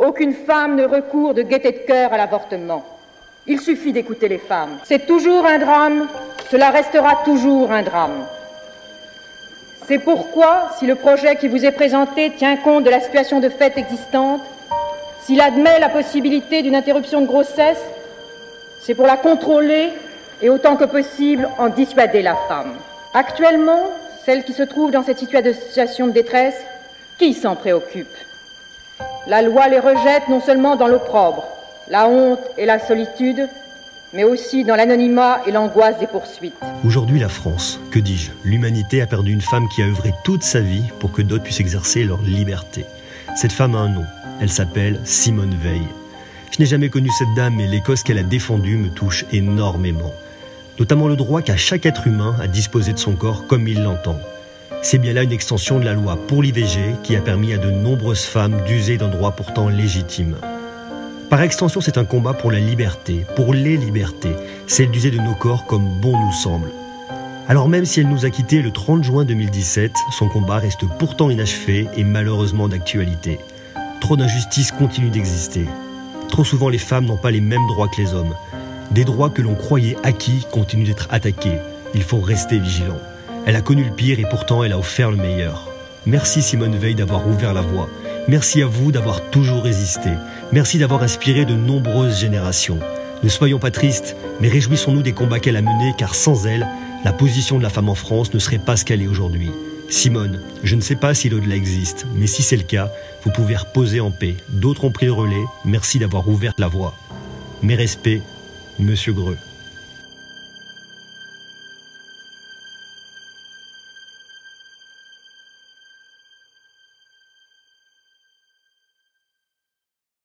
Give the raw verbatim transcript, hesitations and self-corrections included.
aucune femme ne recourt de gaieté de cœur à l'avortement. Il suffit d'écouter les femmes. C'est toujours un drame, cela restera toujours un drame. C'est pourquoi, si le projet qui vous est présenté tient compte de la situation de fait existante, s'il admet la possibilité d'une interruption de grossesse, c'est pour la contrôler et autant que possible en dissuader la femme. Actuellement, celle qui se trouve dans cette situation de détresse, qui s'en préoccupe? La loi les rejette non seulement dans l'opprobre, la honte et la solitude, mais aussi dans l'anonymat et l'angoisse des poursuites. Aujourd'hui, la France, que dis-je, l'humanité a perdu une femme qui a œuvré toute sa vie pour que d'autres puissent exercer leur liberté. Cette femme a un nom, elle s'appelle Simone Veil. Je n'ai jamais connu cette dame, mais les causes qu'elle a défendues me touchent énormément. Notamment le droit qu'a chaque être humain à disposer de son corps comme il l'entend. C'est bien là une extension de la loi pour l'I V G qui a permis à de nombreuses femmes d'user d'un droit pourtant légitime. Par extension, c'est un combat pour la liberté, pour les libertés, celle d'user de nos corps comme bon nous semble. Alors même si elle nous a quittés le trente juin deux mille dix-sept, son combat reste pourtant inachevé et malheureusement d'actualité. Trop d'injustices continuent d'exister. Trop souvent, les femmes n'ont pas les mêmes droits que les hommes. Des droits que l'on croyait acquis continuent d'être attaqués. Il faut rester vigilant. Elle a connu le pire et pourtant elle a offert le meilleur. Merci Simone Veil d'avoir ouvert la voie. Merci à vous d'avoir toujours résisté. Merci d'avoir inspiré de nombreuses générations. Ne soyons pas tristes, mais réjouissons-nous des combats qu'elle a menés, car sans elle, la position de la femme en France ne serait pas ce qu'elle est aujourd'hui. Simone, je ne sais pas si l'au-delà existe, mais si c'est le cas, vous pouvez reposer en paix. D'autres ont pris le relais, merci d'avoir ouvert la voie. Mes respects, Monsieur Greux.